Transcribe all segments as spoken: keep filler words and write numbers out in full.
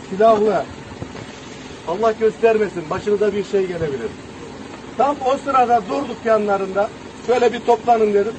silahlı. Allah göstermesin, başınıza bir şey gelebilir. Tam o sırada durduk yanlarında. Şöyle bir toplanın dedim.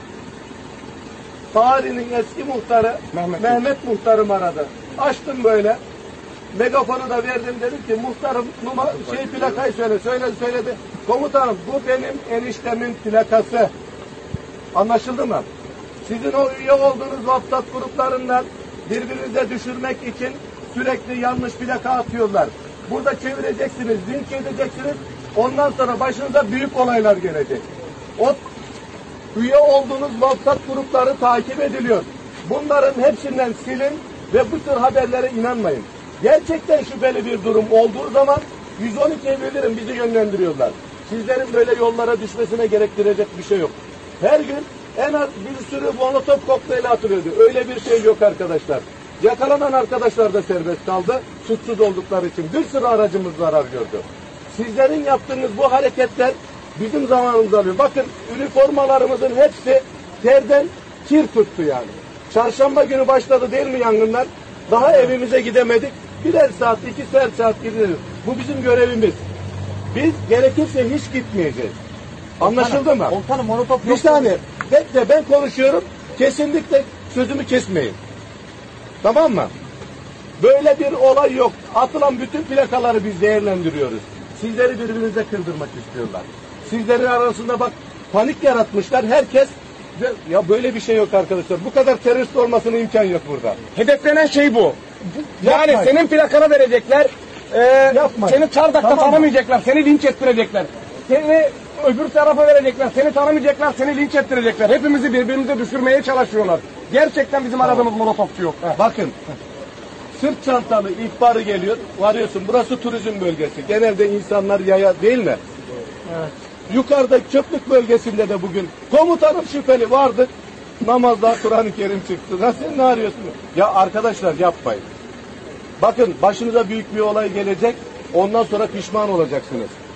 Fahri'nin eski muhtarı Mehmet, Mehmet muhtarım aradı. Açtım böyle. Megafonu da verdim, dedim ki muhtarım numara, şey plakayı söyle. Söyledi söyledi. Komutanım bu benim eniştemin plakası. Anlaşıldı mı? Sizin o üye olduğunuz WhatsApp gruplarından birbirinize düşürmek için sürekli yanlış plaka atıyorlar. Burada çevireceksiniz, linç edeceksiniz. Ondan sonra başınıza büyük olaylar gelecek. O üye olduğunuz WhatsApp grupları takip ediliyor. Bunların hepsinden silin ve bu tür haberlere inanmayın. Gerçekten şüpheli bir durum olduğu zaman yüz on ikiye bilirim, bizi yönlendiriyorlar. Sizlerin böyle yollara düşmesine gerektirecek bir şey yok. Her gün en az bir sürü molotof kokteyli atılıyordu. Öyle bir şey yok arkadaşlar. Yakalanan arkadaşlar da serbest kaldı. Suçsuz oldukları için bir sürü aracımız zarar gördü. Sizlerin yaptığınız bu hareketler bizim zamanımızı alıyor. Bakın üniformalarımızın hepsi terden kir tuttu yani. Çarşamba günü başladı değil mi yangınlar? Daha evimize gidemedik. Birer saat, iki saat, saat gidiyoruz. Bu bizim görevimiz. Biz gerekirse hiç gitmeyeceğiz. Anlaşıldı mı? Komutanım molotof Bir saniye. Bekle, ben konuşuyorum. Kesinlikle sözümü kesmeyin. Tamam mı? Böyle bir olay yok. Atılan bütün plakaları biz değerlendiriyoruz. Sizleri birbirinize kırdırmak istiyorlar. Sizlerin arasında bak panik yaratmışlar. Herkes ya böyle bir şey yok arkadaşlar. Bu kadar terörist olmasına imkan yok burada. Hedeflenen şey bu. Yani Yapmayın. senin plakanı verecekler. E, seni Çardak'ta Tamam. tanımayacaklar. Seni linç ettirecekler. Seni öbür tarafa verecekler. Seni tanımayacaklar. Seni linç ettirecekler. Hepimizi birbirimize düşürmeye çalışıyorlar. Gerçekten bizim tamam. aradığımız molotofçu yok. Heh. Bakın. Sırt çantalı ihbarı geliyor. Varıyorsun. Burası turizm bölgesi. Genelde insanlar yaya değil mi? Evet. Yukarıda çöplük bölgesinde de bugün komutanım şüpheli vardı. Namazda Kur'an-ı Kerim çıktı. Nasıl ne arıyorsun? Ya arkadaşlar yapmayın. Bakın başınıza büyük bir olay gelecek. Ondan sonra pişman olacaksınız.